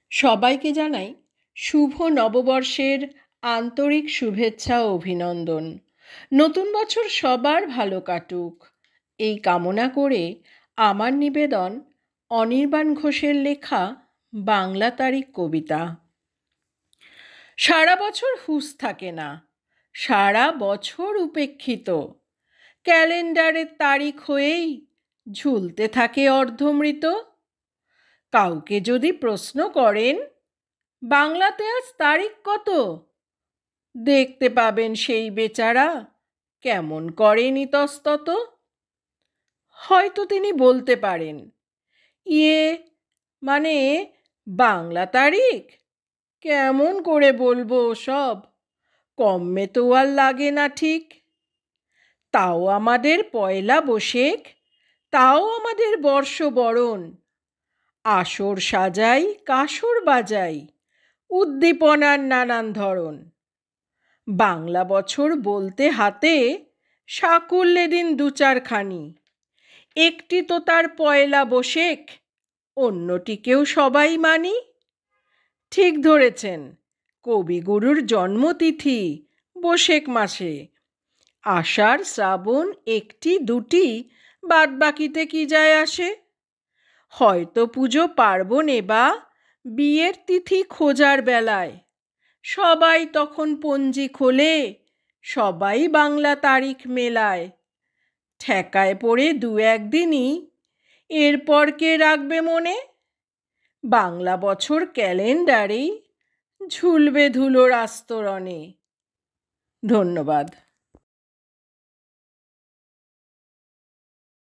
সবাইকে জানাই শুভ নববর্ষের আন্তরিক শুভেচ্ছা ও অভিনন্দন। নতুন বছর সবার ভালো কাটুক এই কামনা করে আমার নিবেদন অনির্বাণ ঘোষের লেখা বাংলা তারিখ কবিতা। সারা বছর হুঁশ থাকে না, সারা বছর উপেক্ষিত, ক্যালেন্ডারের তারিখ হয়েই ঝুলতে থাকে অর্ধমৃত। কাউকে যদি প্রশ্ন করেন বাংলাতে আজ তারিখ কত, দেখতে পাবেন সেই বেচারা কেমন করেন ইতস্তত। হয়তো তিনি বলতে পারেন, ইয়ে মানে বাংলা তারিখ কেমন করে বলবো সব, কমে তো আর লাগে না ঠিক। তাও আমাদের পয়লা বৈশাখ, তাও আমাদের বর্ষবরণ, আসর সাজাই কাসর বাজাই, উদ্দীপনার নানান ধরন। বাংলা বছর বলতে হাতে সাকুল্যে দিন দু চারখানি, একটি তো তার পয়লা বৈশাখ, অন্যটিকেও সবাই মানি। ঠিক ধরেছেন, কবিগুরুর জন্মতিথি বৈশাখ মাসে, আষাঢ় শ্রাবণ একটি দুটি, বাদ বাকিতে কি যায় আসে। হয়তো পুজো পার্বণে বা বিয়ের তিথি খোঁজার বেলায় সবাই তখন পঞ্জি খোলে, সবাই বাংলা তারিখ মেলায়। ঠেকায় পড়ে দু একদিনই, এরপর কে রাখবে মনে, বাংলা বছর ক্যালেন্ডারেই ঝুলবে ধুলোর আস্তরণে। ধন্যবাদ।